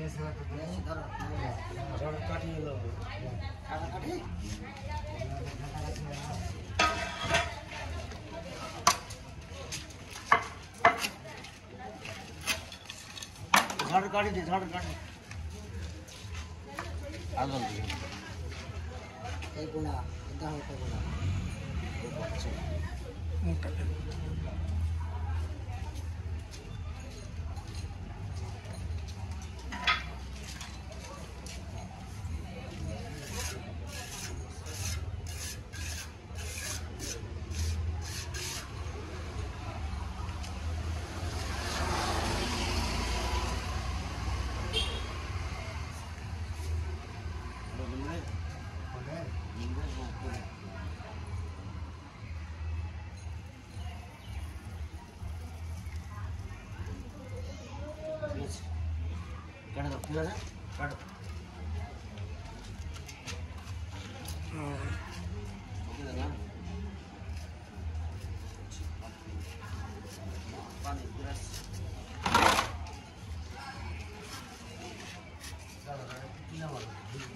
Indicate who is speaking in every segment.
Speaker 1: झाड़ काटी दे झाड़ काटी आलू एक गुना इतना होता गुना काट दो पूरा काट ओके लगा पानी पूरा कितना वाला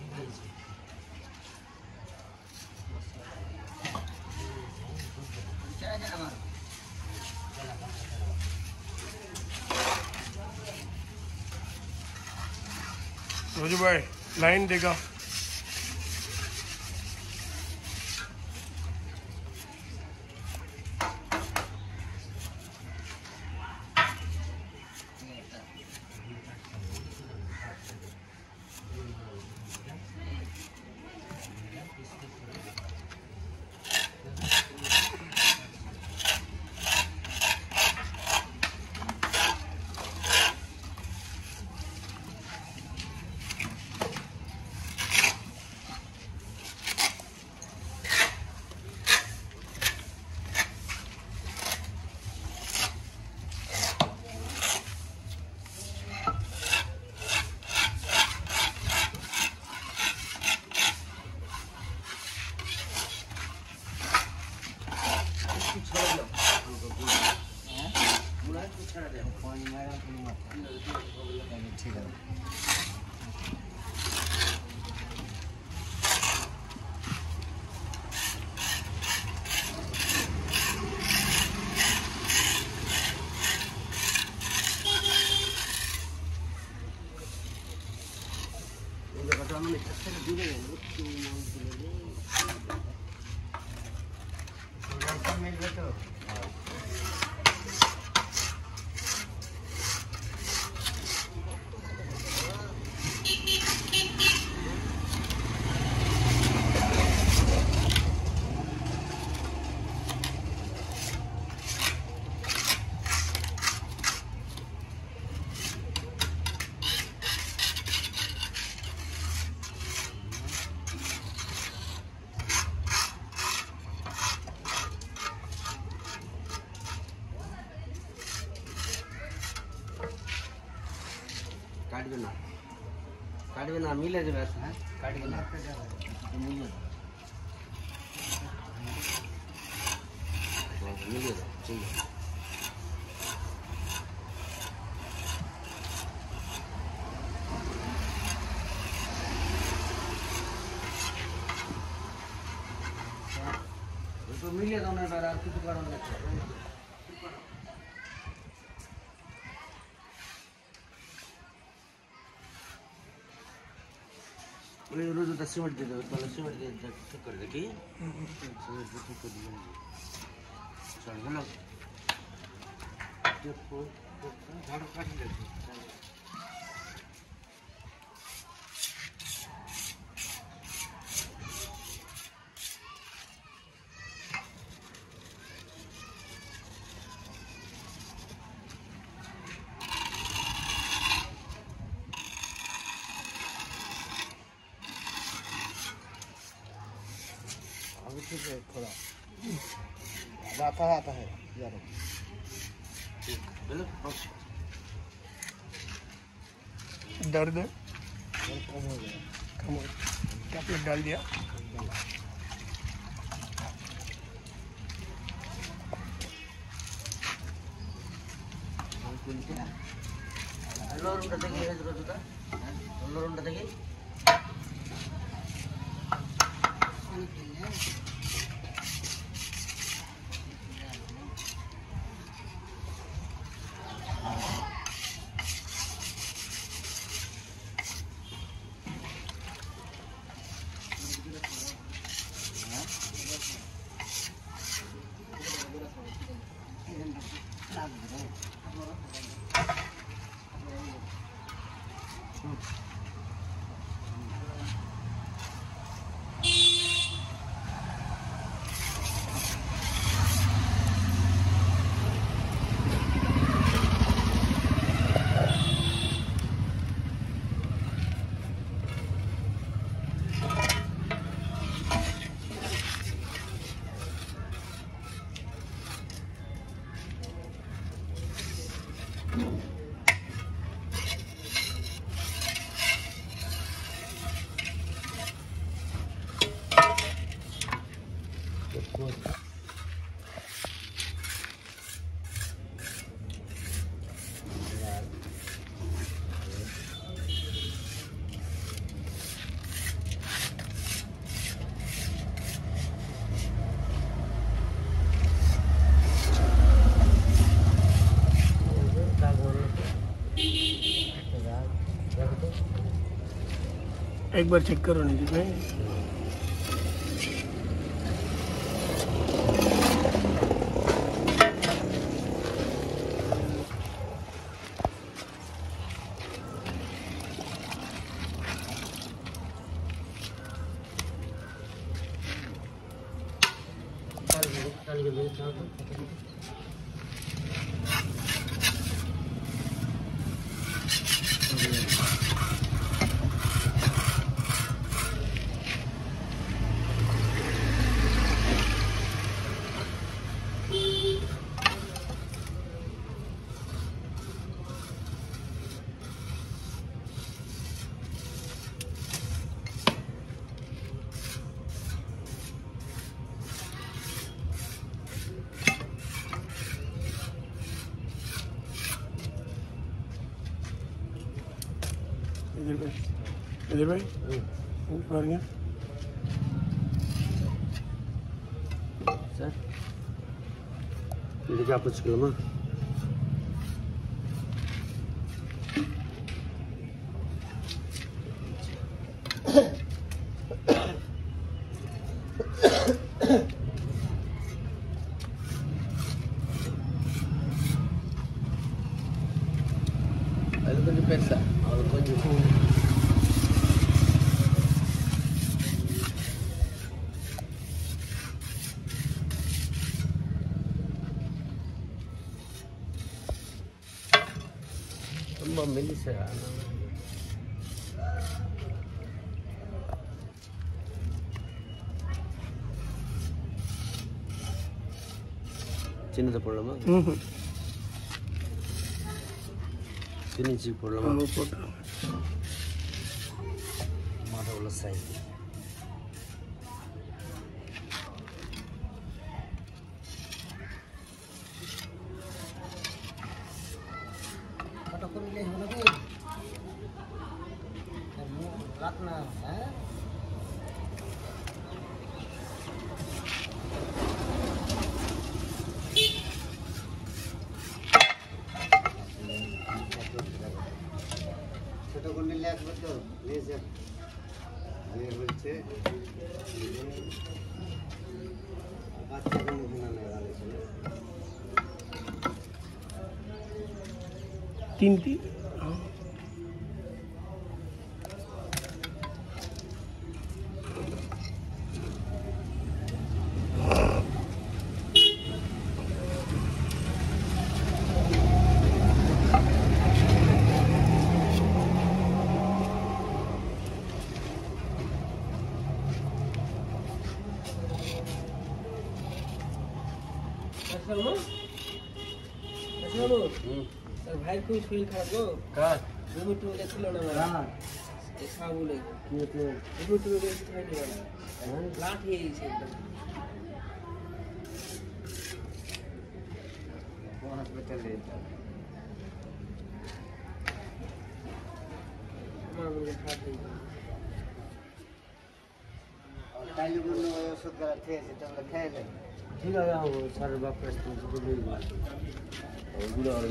Speaker 1: क्या है हमारा
Speaker 2: रोजू भाई लाइन देगा ठीक है काट देना मिले जो वैसे हैं काट देना मिले मिले चाहिए तो मिले तो मैं बार आपकी दुकान में रोज तो सीमेंट दे दो पहले सीमेंट दे ठीक कर दे की सीमेंट ठीक कर दिया चल हेलो देखो झाड़ काट ले ठीक है थोड़ा आता है यार दर्द
Speaker 1: कम हो गया
Speaker 2: कम हो क्या प्लेट डाल दिया
Speaker 1: हेलो
Speaker 2: লরুনটা দেখি
Speaker 3: एक बार चेक करो नहीं भाई इधर भाई ऊपर गया
Speaker 2: सर இதுக்கு அப்பச்சுக்கலாமா அது கொஞ்சம் பெருசா அது கொஞ்சம் ரொம்ப மெல்லிசா சின்னதை போடலாமா சின்னிச்சி போடலாமா
Speaker 3: போட்டு
Speaker 2: மாதம் உள்ள சைஸ் तीन तीन भाई को स्कूल खराब हो का
Speaker 3: रिमोट में देखलो ना मेरा ऐसा बोले रिमोट में देख नहीं वाला लाट ये से एकदम बहुत बचल लेता আমার মুখে খারাপ হয়ে যাবে।
Speaker 1: তাইলে কোনো ওষুধ করা খেয়েছে তোমরা খেয়ে নেই
Speaker 2: ঠিক আছে স্যারের বাপ ওইগুলো আর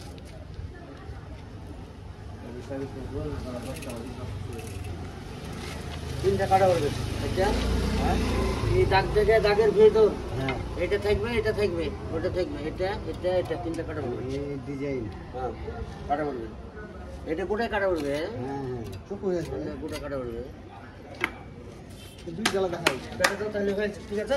Speaker 2: তিনটা কাটা করবে এটা এই দাগ থেকে দাগের ভেতর হ্যাঁ এটা থাকবে ওটা থাকবে এটা এটা এটা তিনটা কাটা করবে
Speaker 1: এই ডিজাইন
Speaker 2: হ্যাঁ কাটা করবে এটা গোটায় কাটা করবে
Speaker 1: হ্যাঁ হ্যাঁ চুপ হয়ে যাচ্ছে
Speaker 2: গোটা কাটা করবে
Speaker 1: দুই জ্বালা দেখাই
Speaker 2: কাটা তো তাহলে হয়েছে ঠিক আছে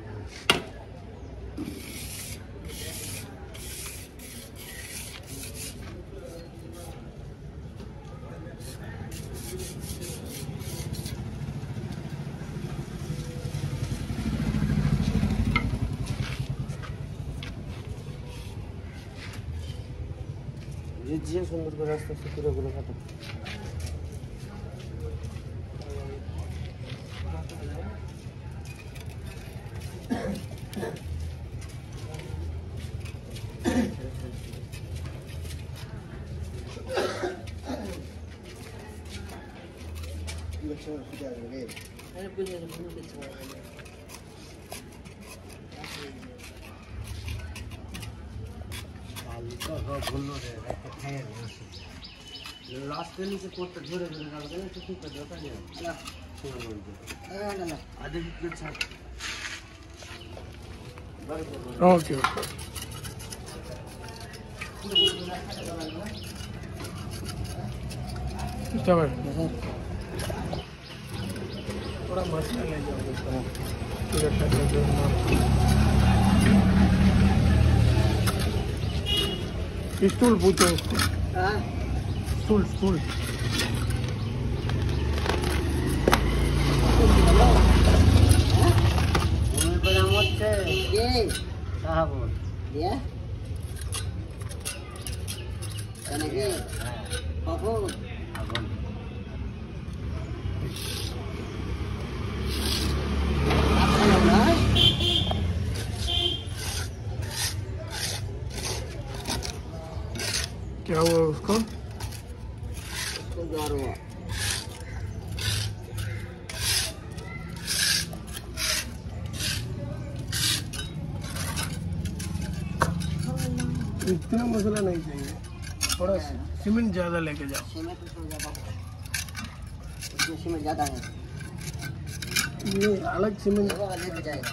Speaker 2: যে সুন্দর করে রাস্তা সুন্দর করে কাটা
Speaker 3: আরে বুঝে গেছে ভুল কিছু না
Speaker 2: লাস্টের নিচে কোটটা ধরে ধরে রাখবে না ঠিক করে দরকার নেই
Speaker 1: না
Speaker 2: আদে কিছু
Speaker 3: ওকে चलो थोड़ा मसाला ले जाओ स्टूल पूछो उसको
Speaker 1: হ্যাঁ
Speaker 3: स्टूल स्टूल
Speaker 1: মনে করে আমার কে সাহাবুল
Speaker 3: দিয়া
Speaker 1: কেন কি
Speaker 2: হ্যাঁ
Speaker 1: কখন
Speaker 2: আগুন
Speaker 3: क्या हुआ उसको
Speaker 1: उसको ज्वर हुआ
Speaker 3: इतना मसाला नहीं चाहिए थोड़ा सीमेंट ज़्यादा लेके जाओ
Speaker 1: सीमेंट उसमें ज़्यादा उसमें सीमेंट ज़्यादा है
Speaker 3: ये अलग सीमेंट
Speaker 1: वो लेके जाएगा